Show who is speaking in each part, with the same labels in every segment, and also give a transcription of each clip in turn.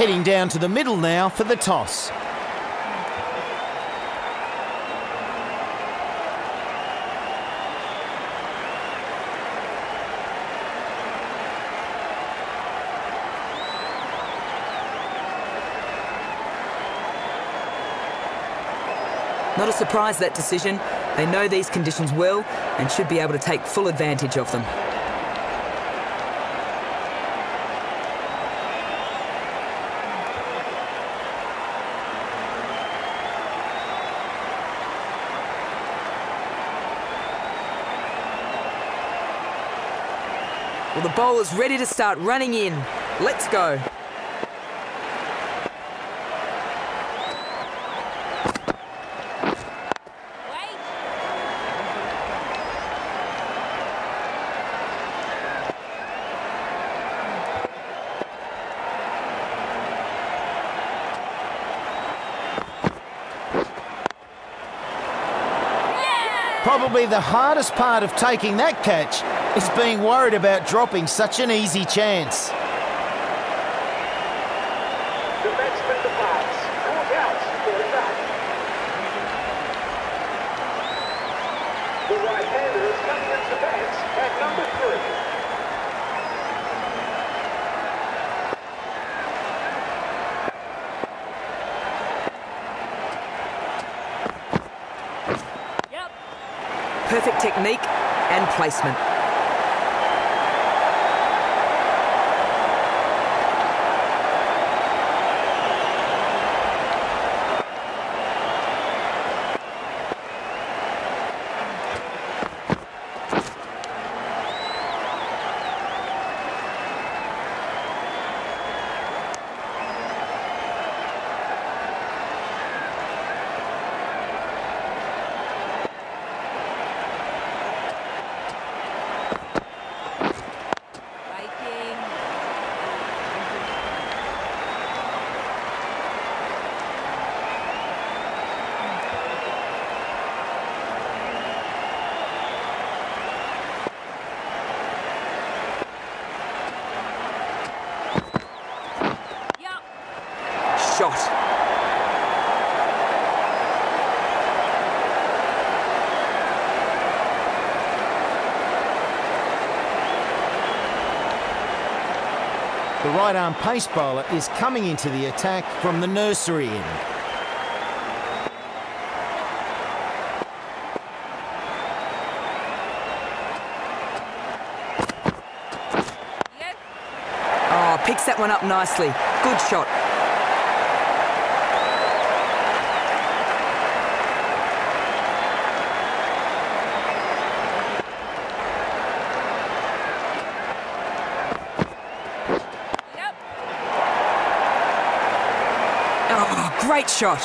Speaker 1: Heading down to the middle now for the toss.
Speaker 2: Not a surprise, that decision. They know these conditions well and should be able to take full advantage of them. Well, the bowler's ready to start running in. Let's go.
Speaker 1: Probably the hardest part of taking that catch is being worried about dropping such an easy chance.
Speaker 3: The batsman departs. Caught out for a duck. The right-hander is coming into bat at number 3.
Speaker 2: Perfect technique and placement. Shot.
Speaker 1: The right-arm pace bowler is coming into the attack from the nursery end.
Speaker 2: Oh, picks that one up nicely. Good shot. Oh, great shot.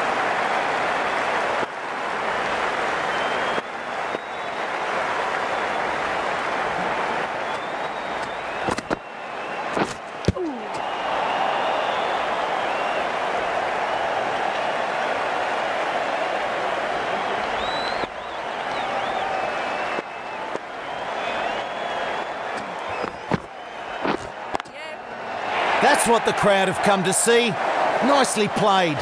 Speaker 1: That's what the crowd have come to see. Nicely played.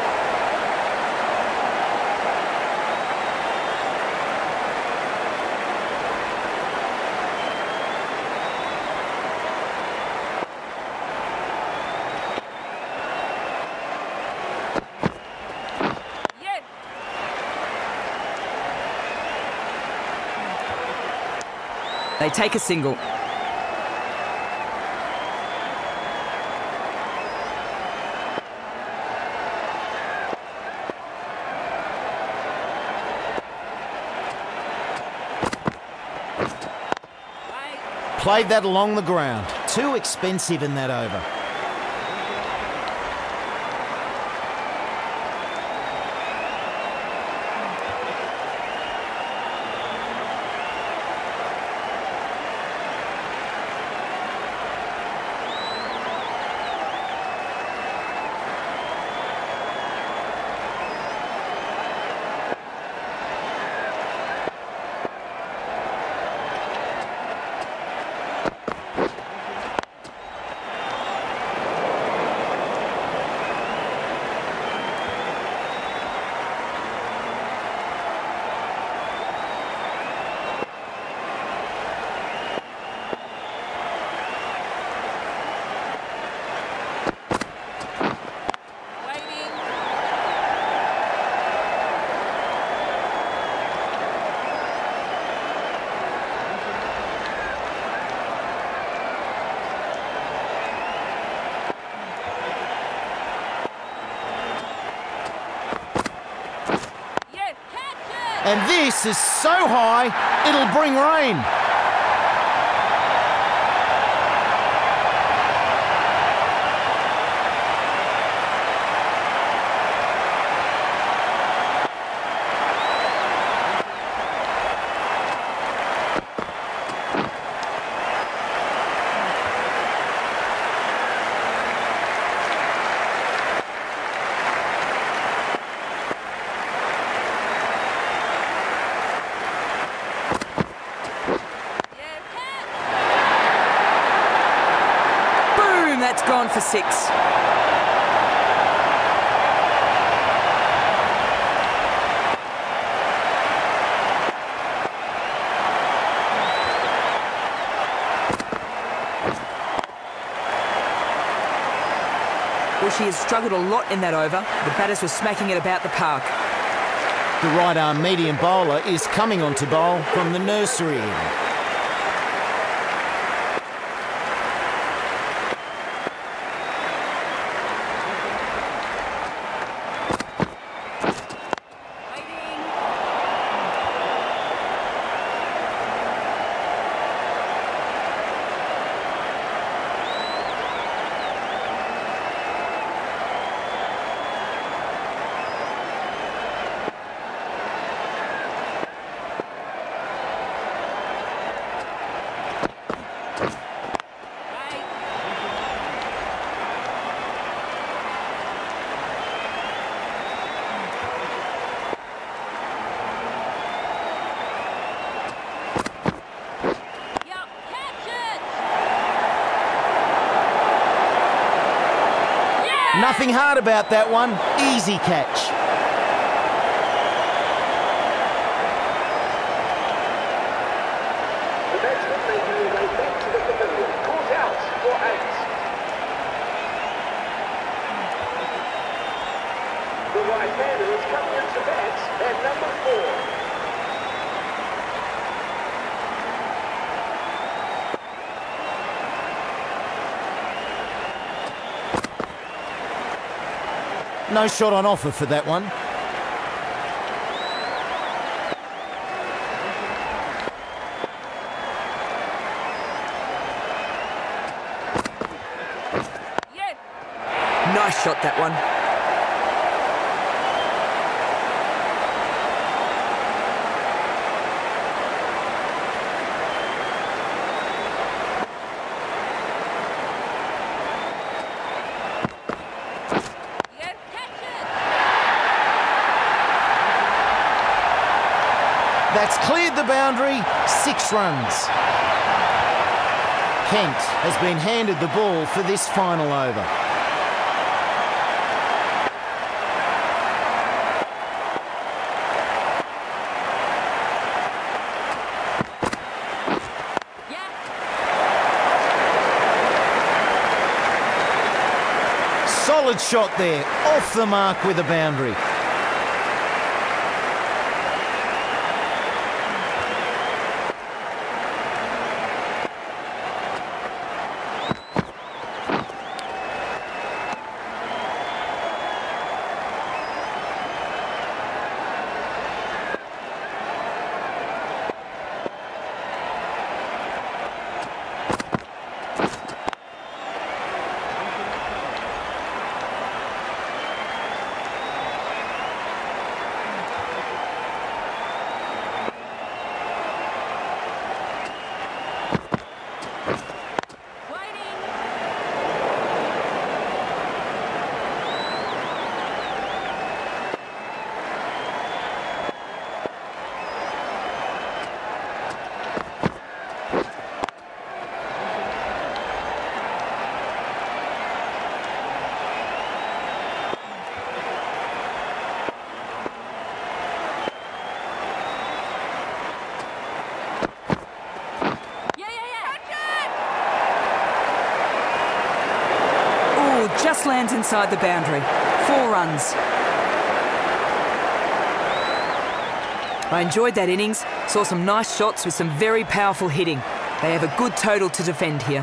Speaker 2: They take a single.
Speaker 1: Played that along the ground. Too expensive in that over. And this is so high, it'll bring rain.
Speaker 2: That's gone for 6. Well, she has struggled a lot in that over. The batters were smacking it about the park.
Speaker 1: The right-arm medium bowler is coming on to bowl from the nursery end. Nothing hard about that one. Easy catch.
Speaker 3: The batsman making his way back to the pavilion. Caught out for 8. The right-hander is coming into bat at number 4.
Speaker 1: No shot on offer for that one.
Speaker 2: Nice shot, that one.
Speaker 1: That's cleared the boundary, 6 runs. Kent has been handed the ball for this final over. Solid shot there, off the mark with a boundary.
Speaker 2: Just lands inside the boundary. 4 runs. I enjoyed that innings. Saw some nice shots with some very powerful hitting. They have a good total to defend here.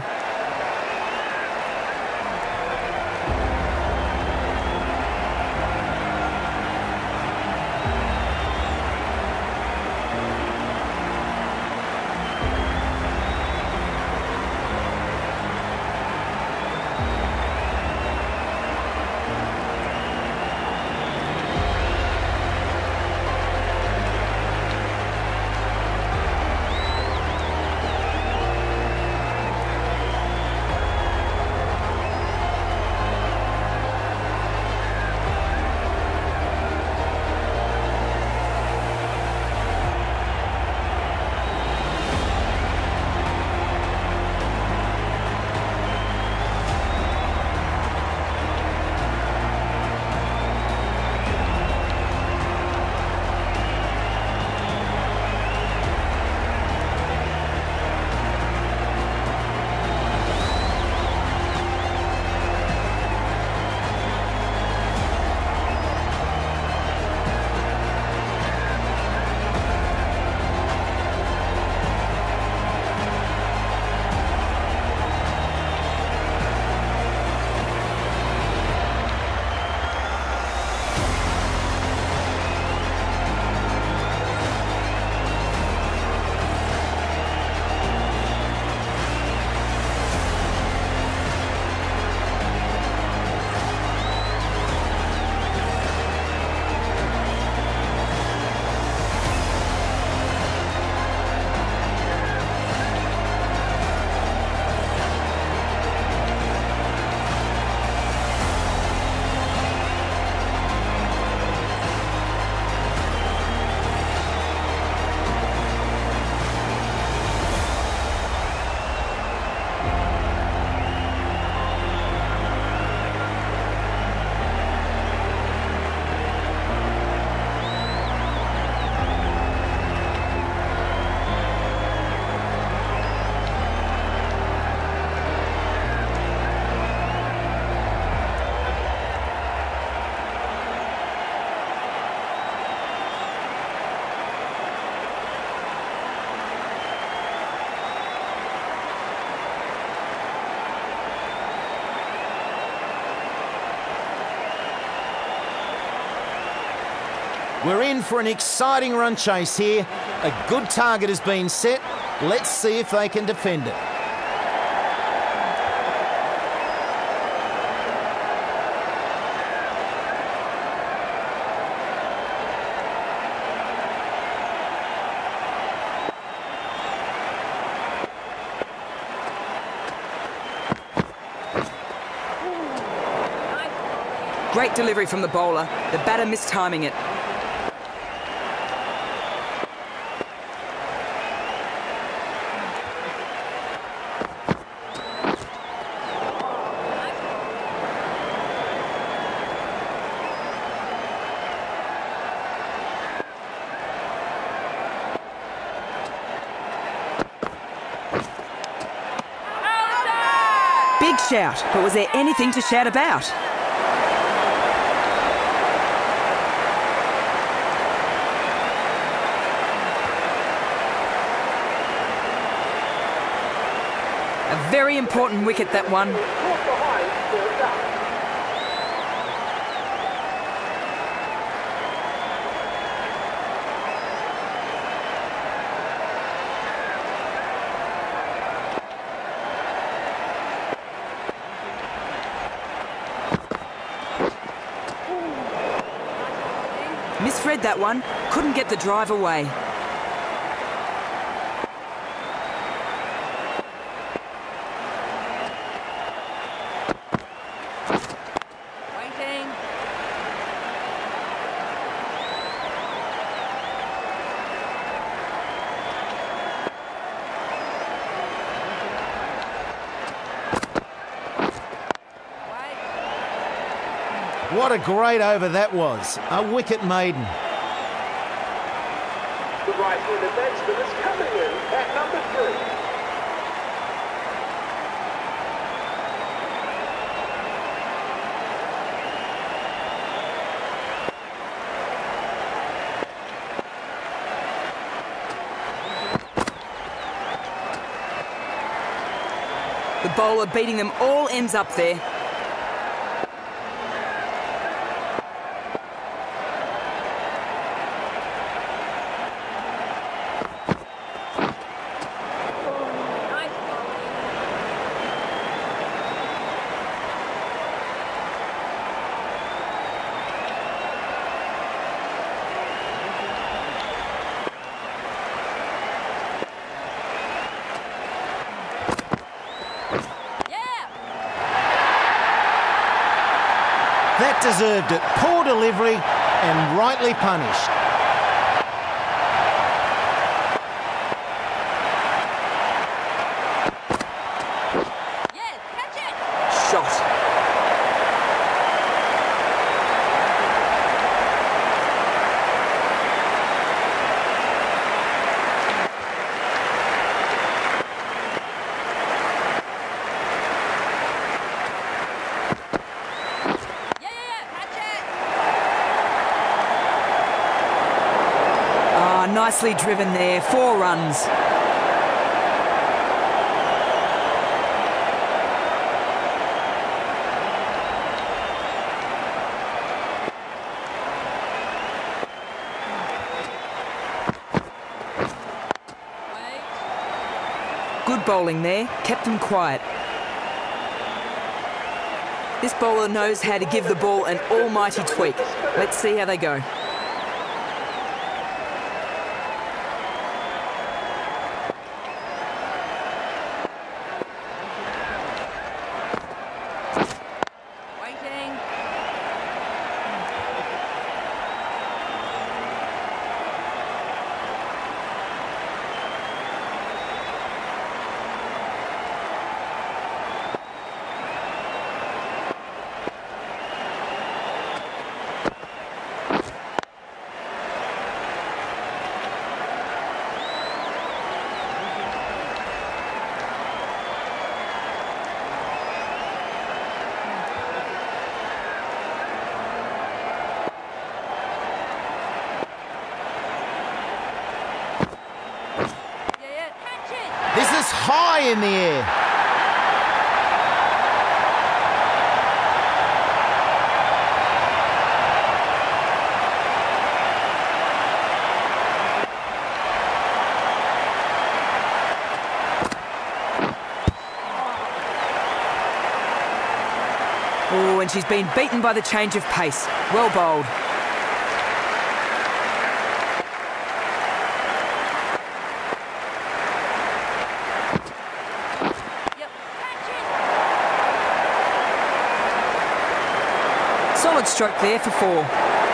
Speaker 1: We're in for an exciting run chase here. A good target has been set. Let's see if they can defend it.
Speaker 2: Great delivery from the bowler. The batter mistiming it. Big shout, but was there anything to shout about? A very important wicket, that one. Misread that one. Couldn't get the drive away.
Speaker 1: What a great over that was. A wicket maiden.
Speaker 3: The right-handed batsman is coming in at number 3.
Speaker 2: The bowler beating them all ends up there.
Speaker 1: That deserved it. Poor delivery and rightly punished.
Speaker 2: Yes, catch it! Shot. Nicely driven there, 4 runs. Good bowling there, kept them quiet. This bowler knows how to give the ball an almighty tweak. Let's see how they go.
Speaker 1: This is high in the air.
Speaker 2: she's been beaten by the change of pace. Well bowled. Solid stroke there for 4.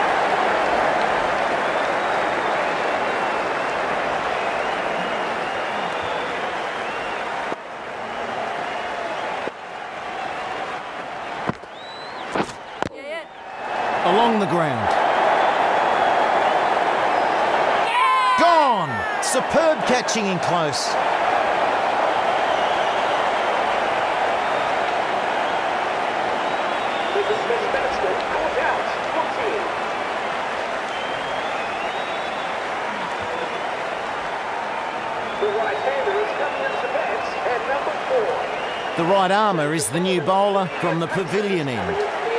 Speaker 1: Along the ground. Gone! Superb catching in close.
Speaker 3: The dismissed batsman caught out, 14. The right-hander is coming into bats at number 4.
Speaker 1: The right armour is the new bowler from the pavilion end.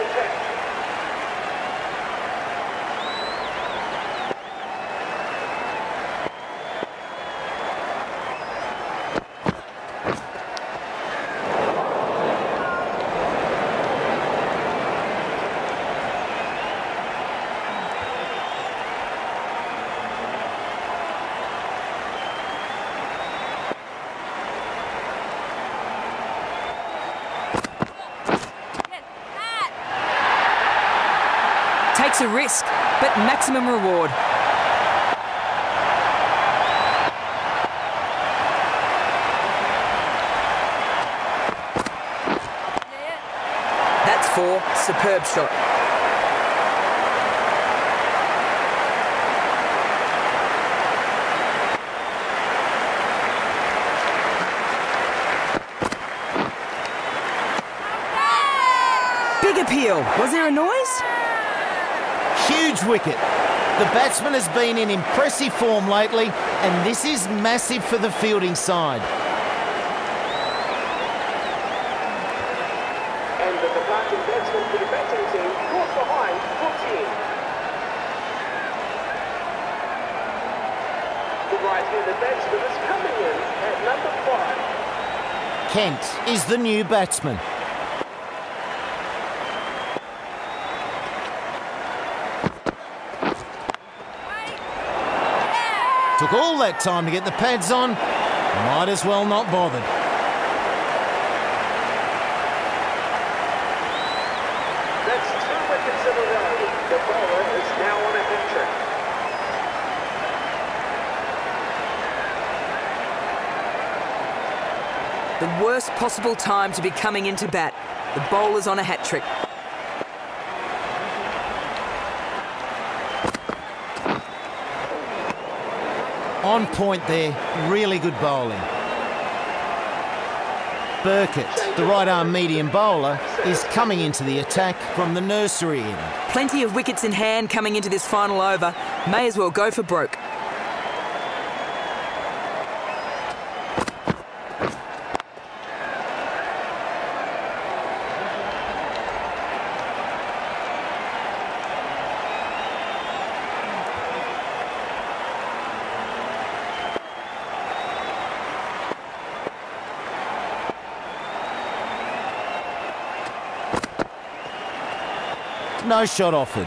Speaker 2: Takes a risk, but maximum reward. That's 4. Superb shot. Big appeal. Was there a noise?
Speaker 1: Huge wicket. The batsman has been in impressive form lately, and this is massive for the fielding side.
Speaker 3: And the departing batsman for the batting team caught behind 14. The right-handed batsman is coming in at number 5.
Speaker 1: Kent is the new batsman. Took all that time to get the pads on. Might as well not bothered.
Speaker 3: That's 2 wickets in a row. The bowler is now on a hat-trick.
Speaker 2: The worst possible time to be coming into bat. The bowler's on a hat-trick.
Speaker 1: On point there, really good bowling. Burkett, the right-arm medium bowler, is coming into the attack from the nursery end.
Speaker 2: Plenty of wickets in hand coming into this final over. May as well go for broke.
Speaker 1: No shot offered.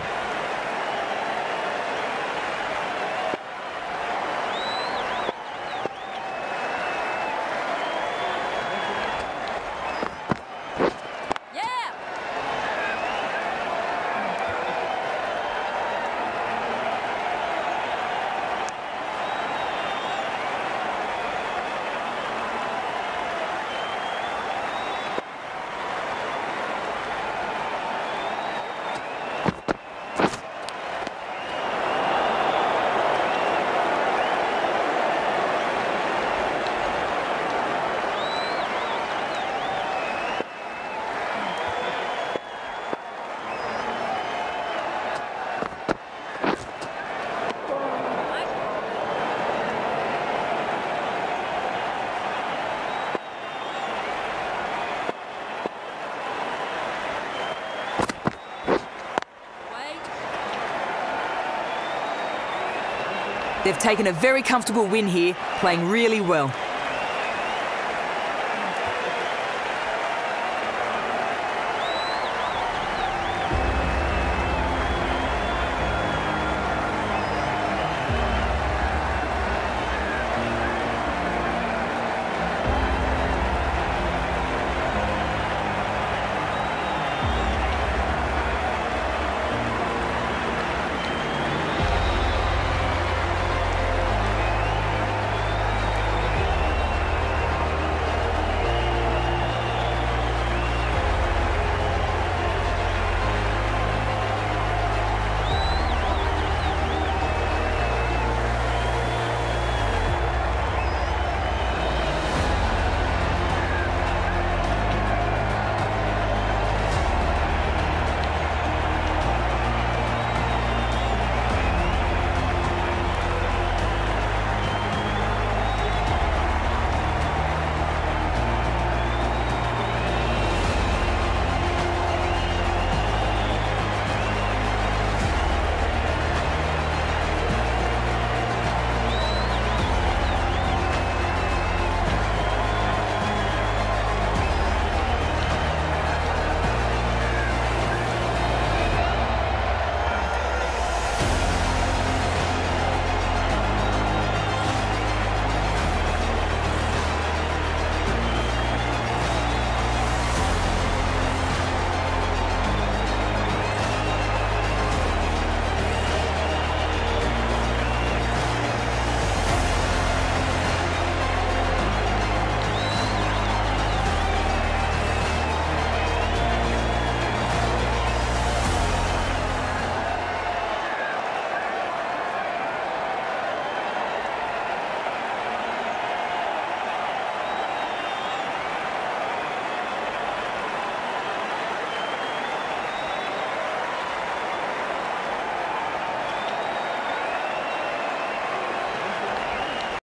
Speaker 2: They've taken a very comfortable win here, playing really well.